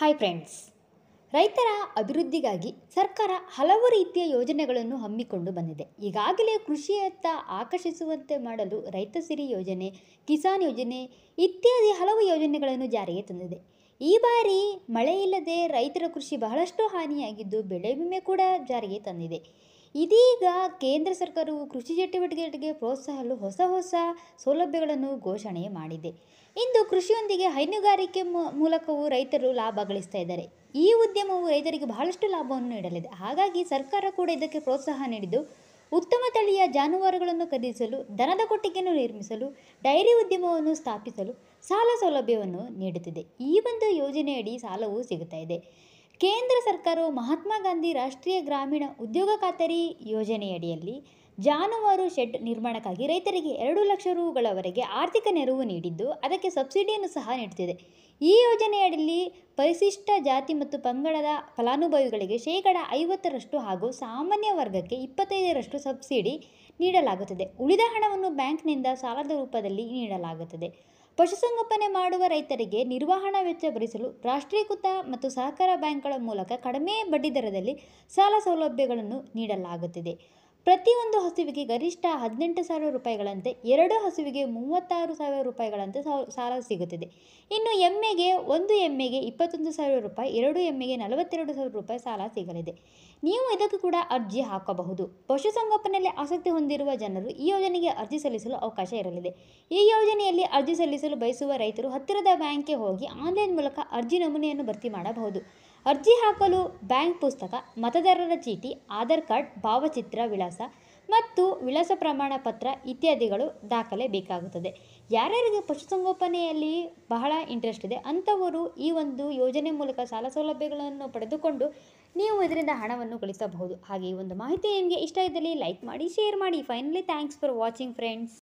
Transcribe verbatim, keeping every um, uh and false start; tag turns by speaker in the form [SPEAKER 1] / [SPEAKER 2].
[SPEAKER 1] Hi friends. ರೈತರ ಅಭಿವೃದ್ಧಿಗಾಗಿ ಸರ್ಕಾರ ಹಲವು ರೀತಿಯ ಯೋಜನೆಗಳನ್ನು ಹಮ್ಮಿಕೊಂಡು ಬಂದಿದೆ. ಈಗಾಗಲೇ ಕೃಷಿಯತ್ತ ಆಕರ್ಷಿಸುವಂತೆ ಮಾಡಲು ರೈತ ಸಿರಿ ಯೋಜನೆ, ಕಿಸಾನ್ ಯೋಜನೆ ಇತ್ಯಾದಿ ಹಲವು ಯೋಜನೆಗಳನ್ನು ಜಾರಿಗೆ ತಂದಿದೆ. ಈ ಬಾರಿ ಮಳೆ ಇಲ್ಲದೆ ರೈತರ ಕೃಷಿ ಬಹಳಷ್ಟು ಹಾನಿಯಾಗಿದ್ದು ಬೆಳೆ ವಿಮೆ ಕೂಡ ಜಾರಿಗೆ ತಂದಿದೆ. ಇದೀಗ ಕೇಂದ್ರ ಸರ್ಕಾರವು ಕೃಷಿ ಚಟುವಟಿಕೆಗಳಿಗೆ ಪ್ರೋತ್ಸಾಹಿಸಲು ಹೊಸ ಹೊಸ ಸೌಲಭ್ಯಗಳನ್ನು ಘೋಷಣೆ ಮಾಡಿದೆ. ಇಂದು ಕೃಷಿಯೊಂದಿಗೆ ಹೈನುಗಾರಿಕೆ ಮೂಲಕವೂ ರೈತರು ಲಾಭ ಗಳಿಸ್ತಾ ಇದ್ದಾರೆ. ಈ ಉದ್ಯಮವು ರೈತರಿಗೆ ಬಹಳಷ್ಟು ಲಾಭವನ್ನು ನೀಡಲಿದೆ. ಹಾಗಾಗಿ ಸರ್ಕಾರ ಕೂಡ ಇದಕ್ಕೆ ಪ್ರೋತ್ಸಾಹ ನೀಡಿದ್ದು, ಉತ್ತಮ ತಳಿಯ ಜಾನುವಾರುಗಳನ್ನು ಖರೀದಿಸಲು, ದನದ ಕೊಟ್ಟಿಗೆಯನ್ನು ನಿರ್ಮಿಸಲು, ಡೈರಿ ಉದ್ಯಮವನ್ನು ಸ್ಥಾಪಿಸಲು ಸಾಲ ಸೌಲಭ್ಯವನ್ನು ನೀಡುತ್ತಿದೆ. ಈ ಒಂದು ಯೋಜನೆಯಡಿ ಸಾಲವೂ ಸಿಗುತ್ತಾ ಇದೆ. ಕೇಂದ್ರ ಸರ್ಕಾರವು ಮಹಾತ್ಮ ಗಾಂಧಿ ರಾಷ್ಟ್ರೀಯ ಗ್ರಾಮೀಣ ಉದ್ಯೋಗ ಖಾತರಿ ಯೋಜನೆಯಡಿಯಲ್ಲಿ ಜಾನುವಾರು ಶೆಡ್ ನಿರ್ಮಾಣಕ್ಕಾಗಿ ರೈತರಿಗೆ ಎರಡು ಲಕ್ಷ ರುಗಳವರೆಗೆ ಆರ್ಥಿಕ ನೆರವು ನೀಡಿದ್ದು, ಅದಕ್ಕೆ ಸಬ್ಸಿಡಿಯನ್ನು ಸಹ ನೀಡುತ್ತಿದೆ. ಈ ಯೋಜನೆಯಡಿಯಲ್ಲಿ ಪರಿಶಿಷ್ಟ ಜಾತಿ ಮತ್ತು ಪಂಗಡದ ಫಲಾನುಭವಿಗಳಿಗೆ ಶೇಕಡ ಐವತ್ತರಷ್ಟು ಹಾಗೂ ಸಾಮಾನ್ಯ ವರ್ಗಕ್ಕೆ ಇಪ್ಪತ್ತೈದರಷ್ಟು ಸಬ್ಸಿಡಿ ನೀಡಲಾಗುತ್ತದೆ. ಉಳಿದ ಹಣವನ್ನು ಬ್ಯಾಂಕ್ನಿಂದ ಸಾಲದ ರೂಪದಲ್ಲಿ ನೀಡಲಾಗುತ್ತದೆ. ಪಶುಸಂಗೋಪನೆ ಮಾಡುವ ರೈತರಿಗೆ ನಿರ್ವಹಣಾ ವೆಚ್ಚ ಭರಿಸಲು ರಾಷ್ಟ್ರೀಕೃತ ಮತ್ತು ಸಹಕಾರ ಬ್ಯಾಂಕ್ಗಳ ಮೂಲಕ ಕಡಿಮೆ ಬಡ್ಡಿದರದಲ್ಲಿ ಸಾಲ ಸೌಲಭ್ಯಗಳನ್ನು ನೀಡಲಾಗುತ್ತಿದೆ. ಪ್ರತಿಯೊಂದು ಹಸುವಿಗೆ ಗರಿಷ್ಠ ಹದಿನೆಂಟು ಸಾವಿರ ರೂಪಾಯಿಗಳಂತೆ, ಎರಡು ಹಸುವಿಗೆ ಮೂವತ್ತಾರು ಸಾವಿರ ರೂಪಾಯಿಗಳಂತೆ ಸಾಲ ಸಿಗುತ್ತಿದೆ. ಇನ್ನು ಎಮ್ಮೆಗೆ ಒಂದು ಎಮ್ಮೆಗೆ ಇಪ್ಪತ್ತೊಂದು ಸಾವಿರ ರೂಪಾಯಿ, ಎರಡು ಎಮ್ಮೆಗೆ ನಲವತ್ತೆರಡು ಸಾವಿರ ರೂಪಾಯಿ ಸಾಲ ಸಿಗಲಿದೆ. ನೀವು ಇದಕ್ಕೂ ಕೂಡ ಅರ್ಜಿ ಹಾಕಬಹುದು. ಪಶುಸಂಗೋಪನೆಯಲ್ಲಿ ಆಸಕ್ತಿ ಹೊಂದಿರುವ ಜನರು ಈ ಯೋಜನೆಗೆ ಅರ್ಜಿ ಸಲ್ಲಿಸಲು ಅವಕಾಶ ಇರಲಿದೆ. ಈ ಯೋಜನೆಯಲ್ಲಿ ಅರ್ಜಿ ಸಲ್ಲಿಸಲು ಬಯಸುವ ರೈತರು ಹತ್ತಿರದ ಬ್ಯಾಂಕ್ಗೆ ಹೋಗಿ ಆನ್ಲೈನ್ ಮೂಲಕ ಅರ್ಜಿ ನಮೂನೆಯನ್ನು ಭರ್ತಿ ಮಾಡಬಹುದು. ಅರ್ಜಿ ಹಾಕಲು ಬ್ಯಾಂಕ್ ಪುಸ್ತಕ, ಮತದಾರರ ಚೀಟಿ, ಆಧಾರ್ ಕಾರ್ಡ್, ಭಾವಚಿತ್ರ, ವಿಳಾಸ ಮತ್ತು ವಿಳಾಸ ಪ್ರಮಾಣ ಪತ್ರ ಇತ್ಯಾದಿಗಳು ದಾಖಲೆ ಬೇಕಾಗುತ್ತದೆ. ಯಾರ್ಯಾರಿಗೆ ಪಶುಸಂಗೋಪನೆಯಲ್ಲಿ ಬಹಳ ಇಂಟ್ರೆಸ್ಟ್ ಇದೆ ಅಂಥವರು ಈ ಒಂದು ಯೋಜನೆ ಮೂಲಕ ಸಾಲ ಸೌಲಭ್ಯಗಳನ್ನು ಪಡೆದುಕೊಂಡು ನೀವು ಇದರಿಂದ ಹಣವನ್ನು ಗಳಿಸಬಹುದು. ಹಾಗೆ ಈ ಒಂದು ಮಾಹಿತಿ ನಿಮಗೆ ಇಷ್ಟ ಇದ್ದಲ್ಲಿ ಲೈಕ್ ಮಾಡಿ, ಶೇರ್ ಮಾಡಿ. Finally thanks for watching friends.